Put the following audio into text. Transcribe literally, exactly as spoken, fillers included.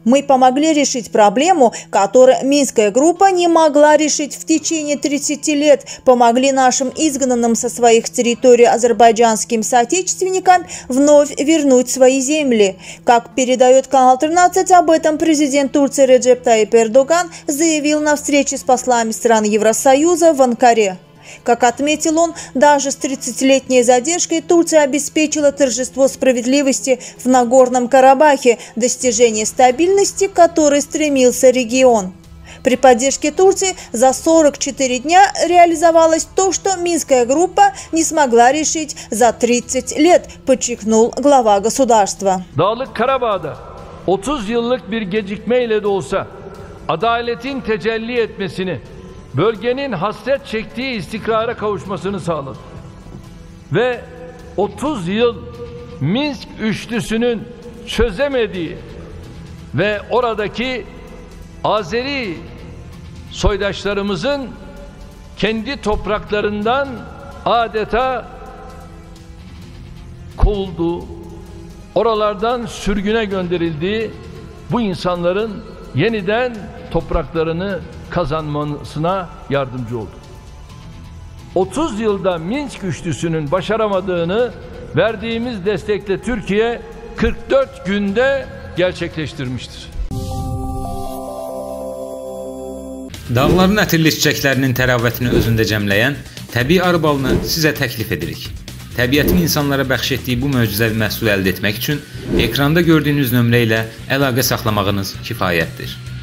Мы помогли решить проблему, которую Минская группа не могла решить в течение тридцати лет. Помогли нашим изгнанным со своих территорий азербайджанским соотечественникам вновь вернуть свои земли. Как передает канал тринадцать, об этом президент Турции Реджеп Тайип Эрдоган заявил на встрече с послами стран Евросоюза в Анкаре. Как отметил он, даже с тридцатилетней задержкой Турция обеспечила торжество справедливости в Нагорном Карабахе, достижение стабильности, к которой стремился регион. При поддержке Турции за сорок четыре дня реализовалось то, что Минская группа не смогла решить за тридцать лет, подчеркнул глава государства. Dağlık Karabağ'da otuz yıllık bir gecikmeyle de olsa adaletin tecelli etmesini, bölgenin hasret çektiği istikrara kavuşmasını sağladı. Ve otuz yıl Minsk üçlüsünün çözemediği ve oradaki Azeri soydaşlarımızın kendi topraklarından adeta kovulduğu, oralardan sürgüne gönderildiği bu insanların yeniden topraklarını kazanmasına yardımcı oldu. otuz yılda Minsk üçlüsünün başaramadığını verdiğimiz destekle Türkiye kırk dört günde gerçekleştirmiştir. Dağların ətirli çiçəklərinin təravətini özündə cəmləyən təbii arı balını sizə təklif edirik. Təbiətin insanlara bəxş etdiyi bu möcüzəvi məhsulu əldə etmək üçün ekranda gördüyünüz nömrə ilə əlaqə saxlamağınız kifayətdir.